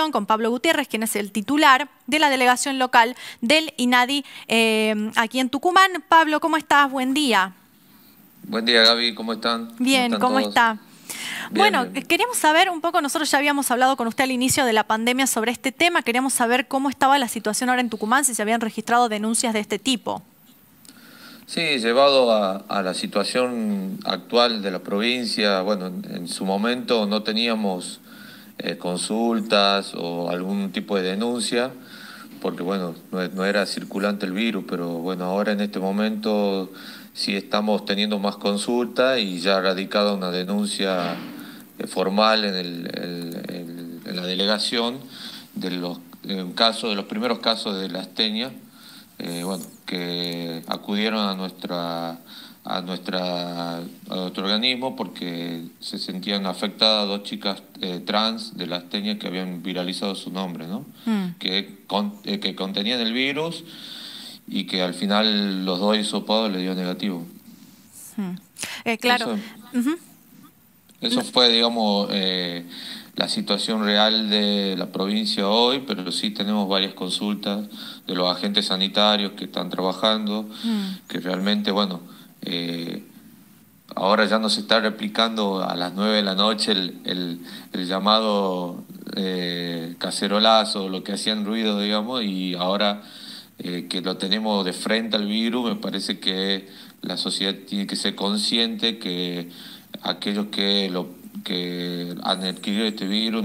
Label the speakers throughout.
Speaker 1: con Pablo Gutiérrez, quien es el titular de la delegación local del INADI aquí en Tucumán. Pablo, ¿cómo estás? Buen día.
Speaker 2: Buen día, Gaby, ¿cómo están? ¿Cómo
Speaker 1: Bien,
Speaker 2: están
Speaker 1: ¿cómo
Speaker 2: todos?
Speaker 1: está?
Speaker 2: Bien,
Speaker 1: Bueno,
Speaker 2: bien, bien.
Speaker 1: queríamos saber un poco, nosotros ya habíamos hablado con usted al inicio de la pandemia sobre este tema, queríamos saber cómo estaba la situación ahora en Tucumán, si se habían registrado denuncias de este tipo.
Speaker 2: Sí, llevado a la situación actual de la provincia, bueno, en su momento no teníamos consultas o algún tipo de denuncia, porque bueno, no era circulante el virus, pero bueno, ahora en este momento sí estamos teniendo más consultas y ya ha radicado una denuncia formal en la delegación de de los primeros casos de la astenia, bueno, que acudieron a nuestro organismo porque se sentían afectadas dos chicas trans de la astenia que habían viralizado su nombre, ¿no?
Speaker 1: Mm,
Speaker 2: Que contenían el virus y que al final los dos hisopados le dio negativo.
Speaker 1: mm. Claro.
Speaker 2: Eso,
Speaker 1: Ujú.
Speaker 2: eso fue, digamos, la situación real de la provincia hoy, pero sí tenemos varias consultas de los agentes sanitarios que están trabajando,
Speaker 1: Mm.
Speaker 2: que realmente, bueno, eh, ahora ya no se está replicando a las 9 de la noche el llamado cacerolazo, lo que hacían ruido, digamos, y ahora que lo tenemos de frente al virus, me parece que la sociedad tiene que ser consciente que aquellos que han adquirido este virus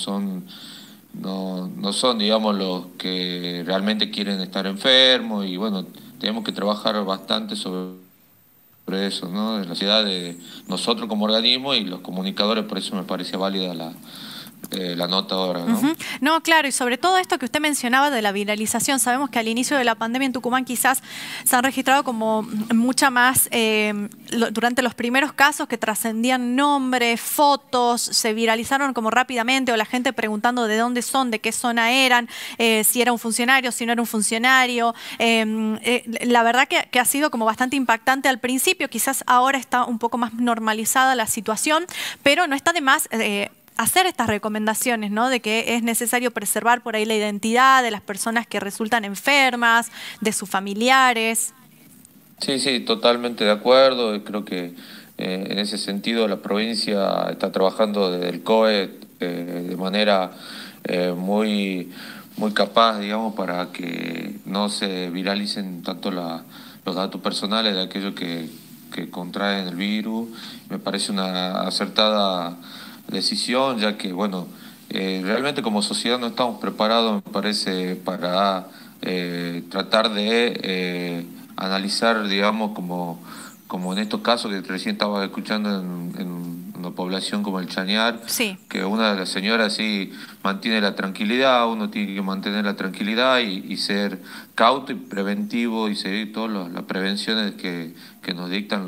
Speaker 2: no son, digamos, los que realmente quieren estar enfermos y bueno, tenemos que trabajar bastante sobre eso, ¿no? De la sociedad, de nosotros como organismo y los comunicadores, por eso me parecía válida la nota ahora, ¿no?
Speaker 1: Ujú. No, claro, y sobre todo esto que usted mencionaba de la viralización, sabemos que al inicio de la pandemia en Tucumán quizás se han registrado como mucha más, durante los primeros casos que trascendían nombres, fotos, se viralizaron como rápidamente, o la gente preguntando de dónde son, de qué zona eran, si era un funcionario, si no era un funcionario. La verdad que ha sido como bastante impactante al principio, quizás ahora está un poco más normalizada la situación, pero no está de más hacer estas recomendaciones, ¿no? De que es necesario preservar por ahí la identidad de las personas que resultan enfermas, de sus familiares.
Speaker 2: Sí, sí, totalmente de acuerdo. Y creo que en ese sentido la provincia está trabajando desde el COE de manera muy capaz, digamos, para que no se viralicen tanto los datos personales de aquellos que contraen el virus. Me parece una acertada decisión, ya que, bueno, realmente como sociedad no estamos preparados, me parece, para tratar de analizar, digamos, como en estos casos que recién estaba escuchando en una población como el Chañar,
Speaker 1: Sí.
Speaker 2: que una de las señoras sí mantiene la tranquilidad, uno tiene que mantener la tranquilidad y ser cauto y preventivo y seguir todas las prevenciones que nos dictan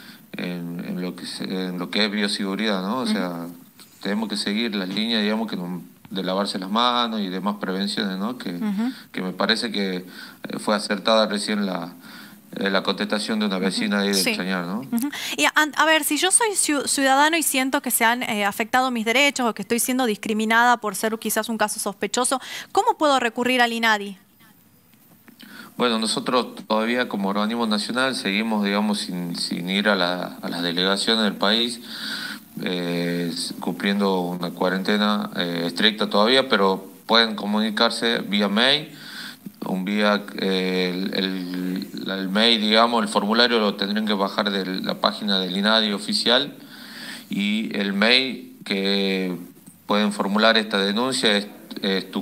Speaker 2: en lo que es bioseguridad, ¿no? O sea, tenemos que seguir las líneas, digamos, de lavarse las manos y demás prevenciones, ¿no?
Speaker 1: Ujú.
Speaker 2: Que me parece que fue acertada recién la contestación de una
Speaker 1: Ujú.
Speaker 2: vecina ahí del
Speaker 1: Sí.
Speaker 2: Chañar, ¿no?
Speaker 1: Ujú. Y a ver, si yo soy ciudadano y siento que se han afectado mis derechos o que estoy siendo discriminada por ser quizás un caso sospechoso, ¿cómo puedo recurrir al INADI?
Speaker 2: Bueno, nosotros todavía como organismo nacional seguimos, digamos, sin ir a las delegaciones del país, cumpliendo una cuarentena estricta todavía, pero pueden comunicarse vía mail, el mail, digamos, el formulario lo tendrían que bajar de la página del INADI oficial y el mail que pueden formular esta denuncia es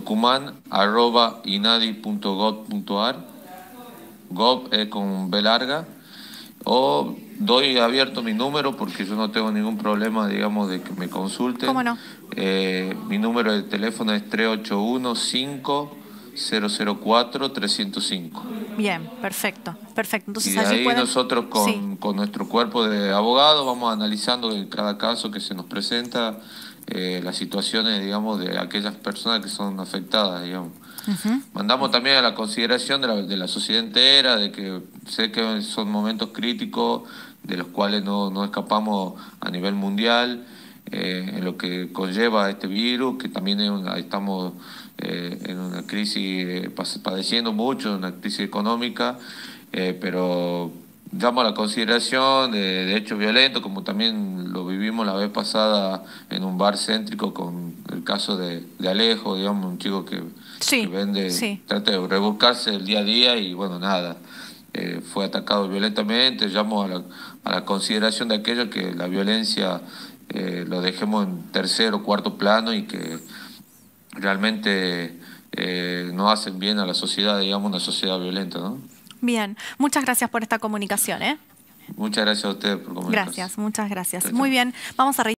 Speaker 2: tucumán@inadi.gov.ar. Gov con B larga, o doy abierto mi número porque yo no tengo ningún problema, digamos, de que me
Speaker 1: ¿Cómo
Speaker 2: consulten.
Speaker 1: no?
Speaker 2: Mi número de teléfono es 381-5004-305.
Speaker 1: Bien, perfecto, perfecto.
Speaker 2: Y
Speaker 1: Entonces
Speaker 2: de
Speaker 1: allí
Speaker 2: ahí
Speaker 1: pueden...
Speaker 2: nosotros
Speaker 1: Sí.
Speaker 2: con nuestro cuerpo de abogados vamos analizando en cada caso que se nos presenta las situaciones, digamos, de aquellas personas que son afectadas, digamos.
Speaker 1: Ujú.
Speaker 2: Mandamos también a la consideración de la sociedad entera, de que sé que son momentos críticos de los cuales no escapamos a nivel mundial. en lo que conlleva este virus, que también estamos en una crisis, padeciendo mucho, una crisis económica, pero llamo a la consideración de hechos violentos, como también lo vivimos la vez pasada en un bar céntrico con el caso de Alejo, digamos, un chico que vende, trata de rebuscarse el día a día y bueno, nada, fue atacado violentamente. Llamo a la consideración de aquello, que la violencia lo dejemos en tercer o cuarto plano y que realmente no hacen bien a la sociedad, digamos, una sociedad violenta, ¿no?
Speaker 1: Bien, muchas gracias por esta comunicación, ¿eh?
Speaker 2: Muchas gracias a ustedes por comunicarse.
Speaker 1: Gracias, muchas gracias.
Speaker 2: Chao,
Speaker 1: Muy
Speaker 2: chao.
Speaker 1: bien, vamos a